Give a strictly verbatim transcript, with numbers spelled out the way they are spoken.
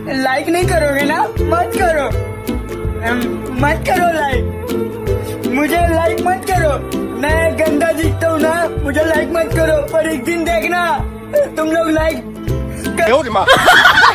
लाइक नहीं करोगे ना? मत करो, मत करो लाइक, मुझे लाइक मत करो। मैं गंदा दिखता हूँ ना, मुझे लाइक मत करो, पर एक दिन देखना तुम लोग लाइक कर...